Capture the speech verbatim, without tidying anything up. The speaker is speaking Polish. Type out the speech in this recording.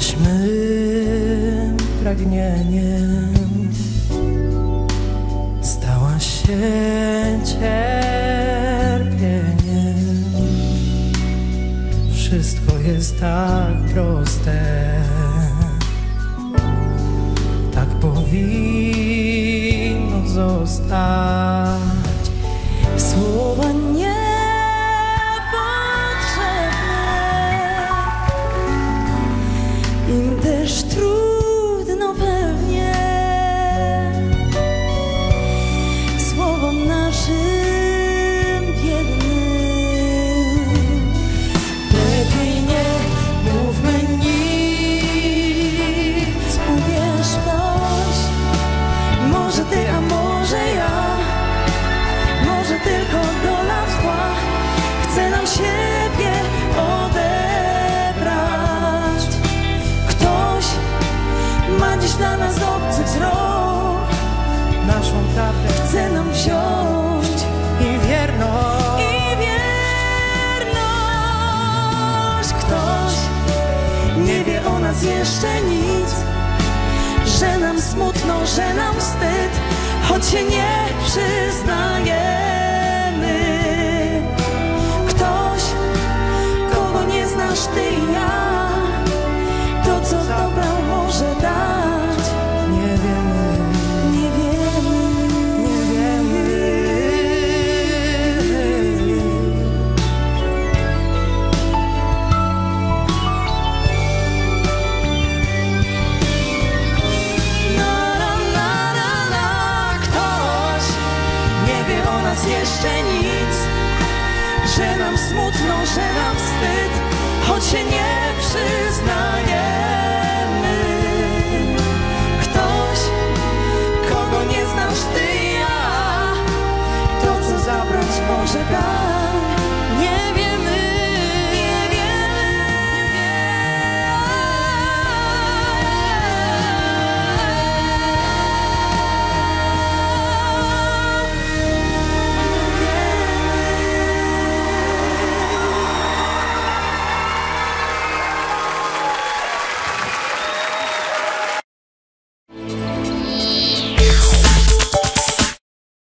Jesteś mym pragnieniem, stałaś się cierpieniem. Wszystko jest tak proste, tak powinno zostać. Słowa niepotrzebne, im też trudno pewnie. Słowom naszym biednym lepiej nie mówmy nic. Uwierz ktoś, może ty, a może ja, może tylko dola zła chce nam siebie odebrać. Ktoś ma dziś dla nas obcy wzrok, Naszą prawdę chce nam wziąć i wierność. i wierność. Ktoś nie wie o nas jeszcze nic, że nam smutno, że nam wstyd, choć się nie przyznajemy. Ktoś, kogo nie znasz ty i ja, to co z dobra może dać. Nie wiemy, Nie wiemy, nie wiemy. na, na, na, na, na. Ktoś nie wie o nas jeszcze nic, że nam smutno, że nam wstyd, choć się nie przyznajemy.